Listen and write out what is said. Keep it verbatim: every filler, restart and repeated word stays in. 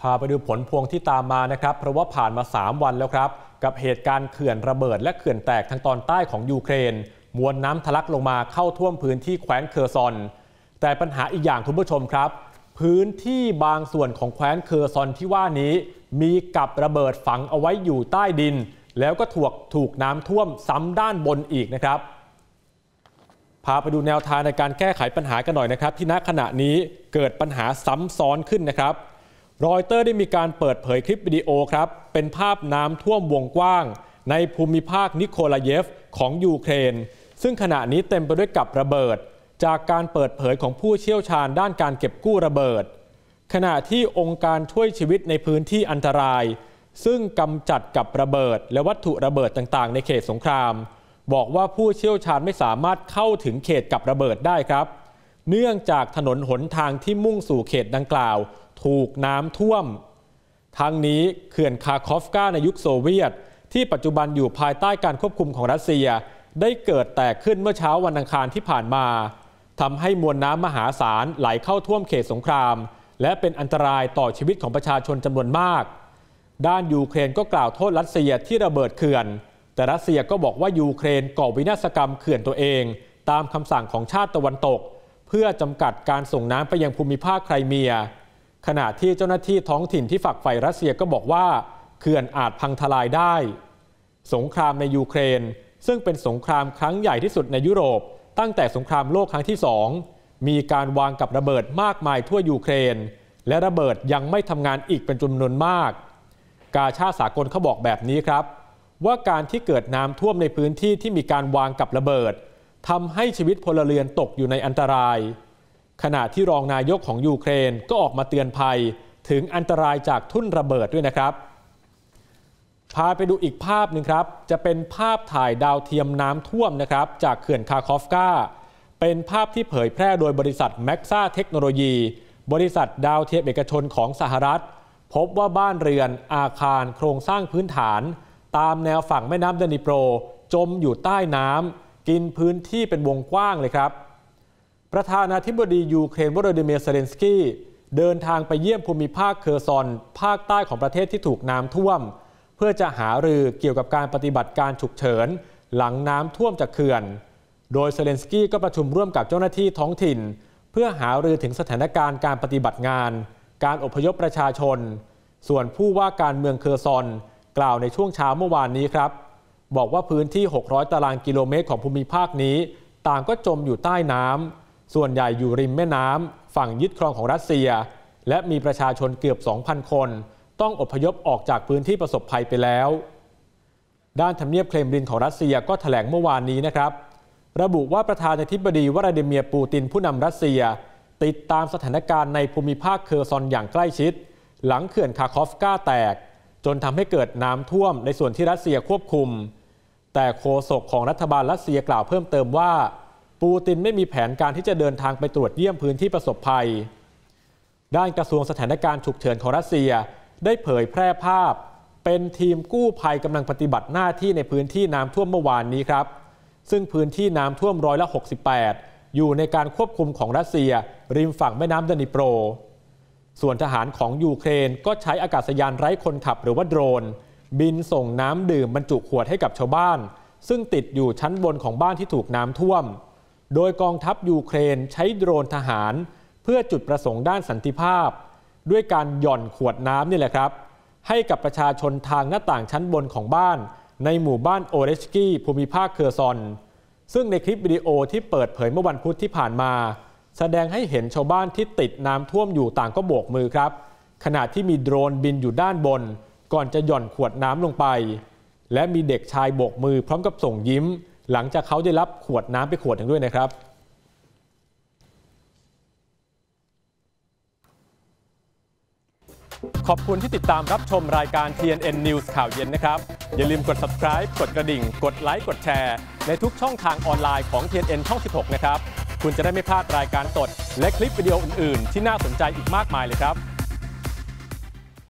าไปดูผลพวงที่ตามมานะครับเพราะว่าผ่านมาสามวันแล้วครับกับเหตุการณ์เขื่อนระเบิดและเขื่อนแตกทางตอนใต้ของยูเครนมวลน้ำทะลักลงมาเข้าท่วมพื้นที่แคว้นเคอร์ซอนแต่ปัญหาอีกอย่างคุณผู้ชมครับพื้นที่บางส่วนของแคว้นเคอร์ซอนที่ว่านี้มีกับระเบิดฝังเอาไว้อยู่ใต้ดินแล้วก็ถูกถูกน้ำท่วมซ้ำด้านบนอีกนะครับพาไปดูแนวทางในการแก้ไขปัญหากันหน่อยนะครับที่ณขณะนี้เกิดปัญหาซ้ำซ้อนขึ้นนะครับรอยเตอร์ได้มีการเปิดเผยคลิปวิดีโอครับเป็นภาพน้ำท่วมวงกว้างในภูมิภาคนิโคลาเยฟของยูเครนซึ่งขณะนี้เต็มไปด้วยกับระเบิดจากการเปิดเผยของผู้เชี่ยวชาญด้านการเก็บกู้ระเบิดขณะที่องค์การช่วยชีวิตในพื้นที่อันตรายซึ่งกำจัดกับระเบิดและวัตถุระเบิดต่างๆในเขตสงครามบอกว่าผู้เชี่ยวชาญไม่สามารถเข้าถึงเขตกับระเบิดได้ครับเนื่องจากถนนหนทางที่มุ่งสู่เขตดังกล่าวถูกน้ำท่วมทั้งนี้เขื่อนคาคอฟกาในยุคโซเวียตที่ปัจจุบันอยู่ภายใต้การควบคุมของรัสเซียได้เกิดแตกขึ้นเมื่อเช้าวันอังคารที่ผ่านมาทำให้มวลน้ำมหาศาลไหลเข้าท่วมเขตสงครามและเป็นอันตรายต่อชีวิตของประชาชนจำนวนมากด้านยูเครนก็กล่าวโทษรัสเซียที่ระเบิดเขื่อนแต่รัสเซียก็บอกว่ายูเครนก่อวินาศกรรมเขื่อนตัวเองตามคำสั่งของชาติตะวันตกเพื่อจำกัดการส่งน้ำไปยังภูมิภาคไครเมียขณะที่เจ้าหน้าที่ท้องถิ่นที่ฝักใฝ่รัสเซียก็บอกว่าเขื่อนอาจพังทลายได้สงครามในยูเครนซึ่งเป็นสงครามครั้งใหญ่ที่สุดในยุโรปตั้งแต่สงครามโลกครั้งที่สองมีการวางกับระเบิดมากมายทั่วยูเครนและระเบิดยังไม่ทำงานอีกเป็นจำนวนมากกาชาดสากลเขาบอกแบบนี้ครับว่าการที่เกิดน้ำท่วมในพื้นที่ที่มีการวางกับระเบิดทำให้ชีวิตพลเรือนตกอยู่ในอันตรายขณะที่รองนายกของยูเครนก็ออกมาเตือนภัยถึงอันตรายจากทุ่นระเบิดด้วยนะครับพาไปดูอีกภาพหนึ่งครับจะเป็นภาพถ่ายดาวเทียมน้ำท่วมนะครับจากเขื่อนคาคอฟกาเป็นภาพที่เผยแพร่โดยบริษัทแม็กซ่าเทคโนโลยีบริษัทดาวเทียมเอกชนของสหรัฐพบว่าบ้านเรือนอาคารโครงสร้างพื้นฐานตามแนวฝั่งแม่น้ำเดนิโปรจมอยู่ใต้น้ำกินพื้นที่เป็นวงกว้างเลยครับประธานาธิบดียูเครนวโลดิเมียร์ เซเลนสกี้เดินทางไปเยี่ยมภูมิภาคเคอร์ซอนภาคใต้ของประเทศที่ถูกน้ำท่วมเพื่อจะหารือเกี่ยวกับการปฏิบัติการฉุกเฉินหลังน้ำท่วมจากเขื่อนโดยเซเลนสกี้ก็ประชุมร่วมกับเจ้าหน้าที่ท้องถิ่นเพื่อหารือถึงสถานการณ์การปฏิบัติงานการอพยพประชาชนส่วนผู้ว่าการเมืองเคอร์ซอนกล่าวในช่วงเช้าเมื่อวานนี้ครับบอกว่าพื้นที่หกร้อยตารางกิโลเมตรของภูมิภาคนี้ต่างก็จมอยู่ใต้น้ำส่วนใหญ่อยู่ริมแม่น้ำฝั่งยึดครองของรัสเซียและมีประชาชนเกือบ สองพัน คนต้องอพยพออกจากพื้นที่ประสบภัยไปแล้วด้านทำเนียบเครมลินของรัสเซียก็แถลงเมื่อวานนี้นะครับระบุว่าประธานาธิบดีวลาดิเมียร์ปูตินผู้นำรัสเซียติดตามสถานการณ์ในภูมิภาคเคอร์ซอนอย่างใกล้ชิดหลังเขื่อนคาคอฟกาแตกจนทำให้เกิดน้ำท่วมในส่วนที่รัสเซียควบคุมแต่โฆษกของรัฐบาลรัสเซียกล่าวเพิ่มเติมว่าปูตินไม่มีแผนการที่จะเดินทางไปตรวจเยี่ยมพื้นที่ประสบภัยด้านกระทรวงสถานการณ์ฉุกเฉินของรัสเซียได้เผยแพร่ภาพเป็นทีมกู้ภัยกำลังปฏิบัติหน้าที่ในพื้นที่น้ำท่วมเมื่อวานนี้ครับซึ่งพื้นที่น้ำท่วมร้อยละหกสิบแปดอยู่ในการควบคุมของรัสเซียริมฝั่งแม่น้ำเดนิโปรส่วนทหารของยูเครนก็ใช้อากาศยานไร้คนขับหรือว่าโดรนบินส่งน้ำดื่มบรรจุขวดให้กับชาวบ้านซึ่งติดอยู่ชั้นบนของบ้านที่ถูกน้ำท่วมโดยกองทัพยูเครนใช้โดรนทหารเพื่อจุดประสงค์ด้านสันติภาพด้วยการหย่อนขวดน้ำนี่แหละครับให้กับประชาชนทางหน้าต่างชั้นบนของบ้านในหมู่บ้านโอเรชกี้ภูมิภาคเคอร์ซอนซึ่งในคลิปวิดีโอที่เปิดเผยเมื่อวันพุธที่ผ่านมาแสดงให้เห็นชาวบ้านที่ติดน้ำท่วมอยู่ต่างก็โบกมือครับขณะที่มีโดรนบินอยู่ด้านบนก่อนจะหย่อนขวดน้ำลงไปและมีเด็กชายโบกมือพร้อมกับส่งยิ้มหลังจากเขาได้รับขวดน้ำไปขวดหนึ่งด้วยนะครับขอบคุณที่ติดตามรับชมรายการ ที เอ็น เอ็น News ข่าวเย็นนะครับอย่าลืมกด ซับสไครบ์ กดกระดิ่งกดไลค์กดแชร์ในทุกช่องทางออนไลน์ของ ที เอ็น เอ็น ช่อง สิบหก นะครับคุณจะได้ไม่พลาดรายการสดและคลิปวิดีโออื่นๆที่น่าสนใจอีกมากมายเลยครับ